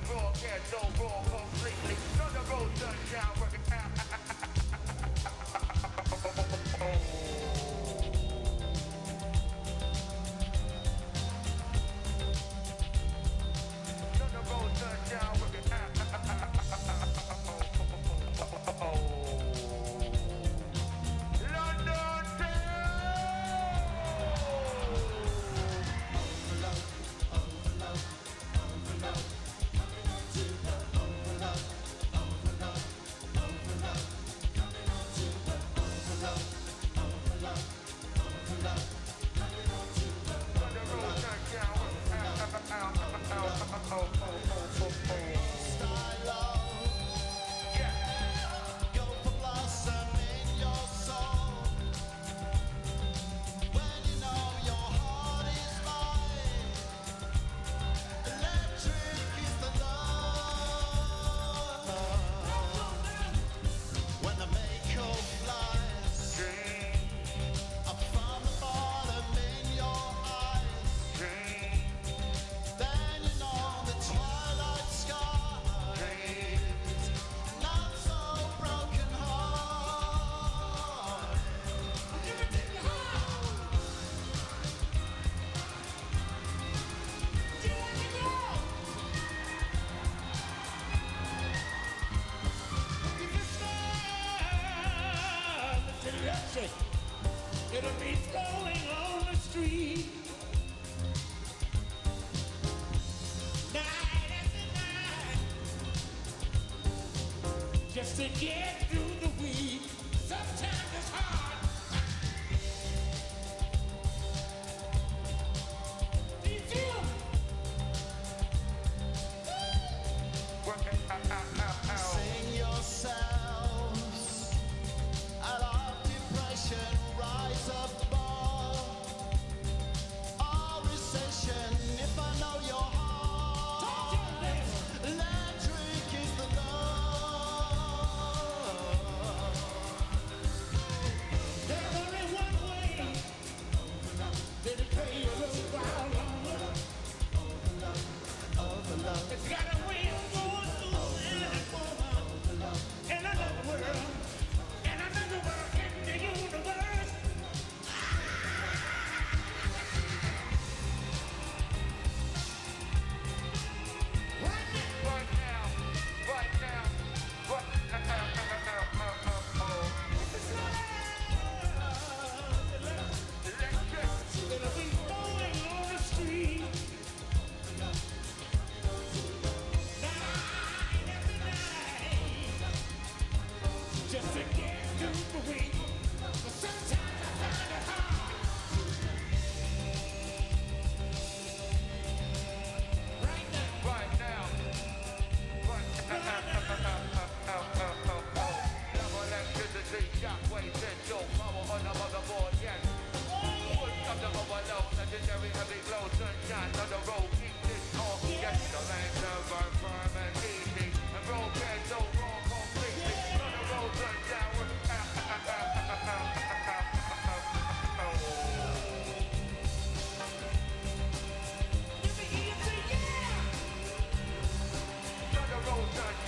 broadcast so raw completely. On the road, sunshine, working out. On the road, sunshine, working out. Stylo, go for blossom in your soul. When you know your heart is mine, electric is the love. When the Mako flies up from the bottom in your eyes, then you know the twilight skies, not so broken heart. Give it to your heart. Give it to go. If you stand the direction, it'll be flowing on the street. Night after night, just to get through the week. Sometimes it's hard. Do you feel? Working out. Sing yourselves out of depression, rise above all recession. If I know your heart, electric is the love. There's only one way to pay you a little while longer. It's got a way of going through in another world in the universe. Right now. It'll be flowing on the street. Night after night, just to get through the week. But sometimes I find it hard. Right now. Double electricity, shockwaves, and your power on the motherboard, yes. Wood of the overload, legendary heavy glow, sunshine on the road, keep this on. Yes, the land burn firm and easy, and broadcast so raw completely. On the road, sunshine, working out. On the road, sunshine.